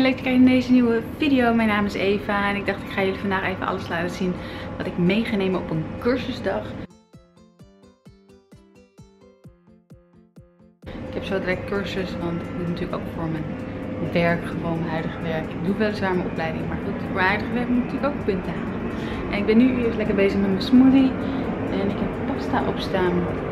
leuk dat je kijkt naar deze nieuwe video. Mijn naam is Eva en ik dacht ik ga jullie vandaag even alles laten zien wat ik mee ga nemen op een cursusdag. Ik heb zo direct cursus, want ik moet natuurlijk ook voor mijn werk, gewoon mijn huidige werk. Ik doe weliswaar mijn opleiding, maar goed, voor mijn huidige werk moet ik natuurlijk ook punten halen. En ik ben nu eerst lekker bezig met mijn smoothie en ik heb pasta opstaan.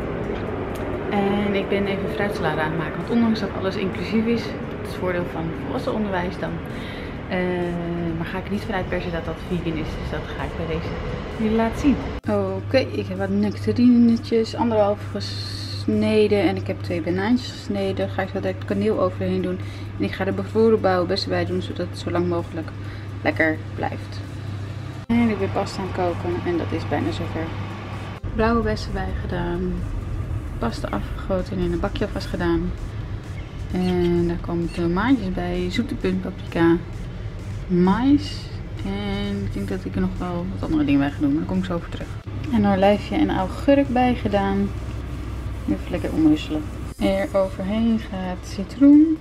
En ik ben even fruitsalade aan het maken, want ondanks dat alles inclusief is, dat is het voordeel van volwassen onderwijs dan. Maar ga ik er niet vanuit per se dat dat vegan is, dus dat ga ik bij deze jullie laten zien. Oké, ik heb wat nectarinetjes, 1,5 gesneden en ik heb 2 banaantjes gesneden. Daar ga ik zo direct kaneel overheen doen. En ik ga er bevroren blauwe bij doen, zodat het zo lang mogelijk lekker blijft. En ik ben pasta aan het koken en dat is bijna zover. Blauwe bessen bij gedaan. Pasta afgegoten en in een bakje alvast gedaan. En daar komen tomaatjes bij, zoete puntpaprika, mais. En ik denk dat ik er nog wel wat andere dingen bij ga doen, maar daar kom ik zo over terug. En een olijfje en augurk bij gedaan. Even lekker omhusselen. Er overheen gaat citroen.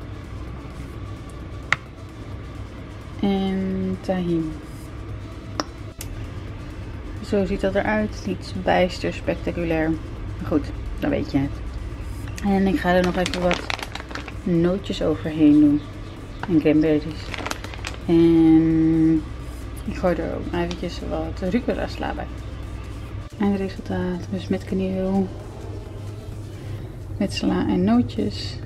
En tahin. Zo ziet dat eruit. Niet bijster spectaculair. Maar goed, dan weet je het. En ik ga er nog even wat nootjes overheen doen. En cranberries. En ik gooi er ook eventjes wat rucola sla bij. Eindresultaat. Dus met kaneel. Met sla en nootjes.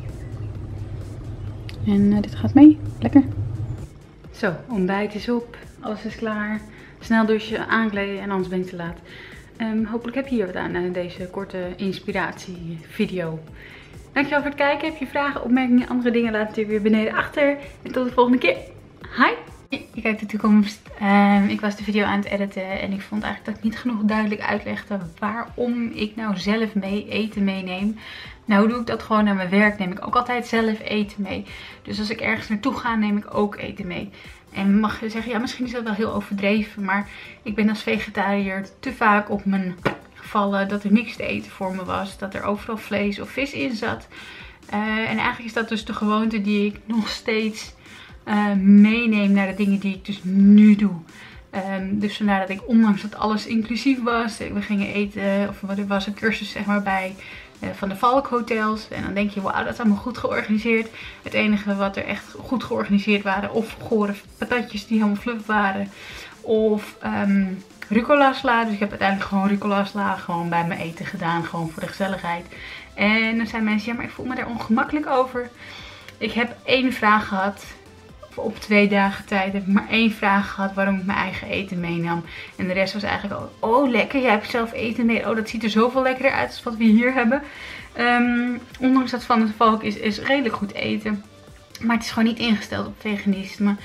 En dit gaat mee. Lekker. Zo, ontbijt is op. Alles is klaar. Snel douchen, aankleden en anders ben ik te laat. Hopelijk heb je hier wat aan deze korte inspiratievideo. Dankjewel voor het kijken. Heb je vragen, opmerkingen, andere dingen, laat het weer beneden achter. En tot de volgende keer. Hi! Je kijkt de toekomst. Ik was de video aan het editen en ik vond eigenlijk dat ik niet genoeg duidelijk uitlegde waarom ik nou zelf eten meeneem. Nou doe ik dat gewoon naar mijn werk, neem ik ook altijd zelf eten mee. Dus als ik ergens naartoe ga, neem ik ook eten mee. En mag je zeggen, ja misschien is dat wel heel overdreven, maar ik ben als vegetariër te vaak op mijn gevallen dat er niks te eten voor me was. Dat er overal vlees of vis in zat. En eigenlijk is dat dus de gewoonte die ik nog steeds meeneem naar de dingen die ik dus nu doe. Dus vandaar dat ik, ondanks dat alles inclusief was, we gingen eten, of er was een cursus zeg maar bij van de Valkhotels. En dan denk je, wauw, dat is allemaal goed georganiseerd. Het enige wat er echt goed georganiseerd waren, of gore patatjes die helemaal fluff waren, of rucola sla. Dus ik heb uiteindelijk gewoon rucola sla gewoon bij mijn eten gedaan, gewoon voor de gezelligheid. En dan zijn mensen, ja maar ik voel me daar ongemakkelijk over. Ik heb 1 vraag gehad. Op 2 dagen tijd heb ik maar 1 vraag gehad waarom ik mijn eigen eten meenam. En de rest was eigenlijk al, oh lekker, jij hebt zelf eten mee. Oh, dat ziet er zoveel lekkerder uit als wat we hier hebben. Ondanks dat Van de Valk is redelijk goed eten. Maar het is gewoon niet ingesteld op veganisme.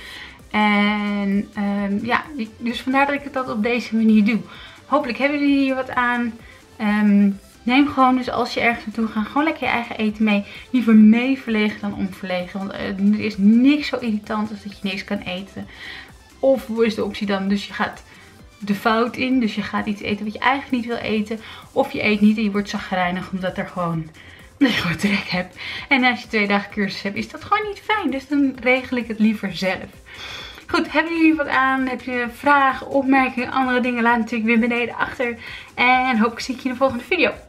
En ja, dus vandaar dat ik dat op deze manier doe. Hopelijk hebben jullie hier wat aan. Neem gewoon, dus als je ergens naartoe gaat, gewoon lekker je eigen eten mee. Liever mee verlegen dan onverlegen. Want er is niks zo irritant als dat je niks kan eten. Of is de optie dan, dus je gaat de fout in. Dus je gaat iets eten wat je eigenlijk niet wil eten. Of je eet niet en je wordt chagrijnig omdat je gewoon trek hebt. En als je 2 dagen cursus hebt, is dat gewoon niet fijn. Dus dan regel ik het liever zelf. Goed, hebben jullie wat aan? Heb je vragen, opmerkingen, andere dingen? Laat natuurlijk weer beneden achter. En hopelijk zie ik je in de volgende video.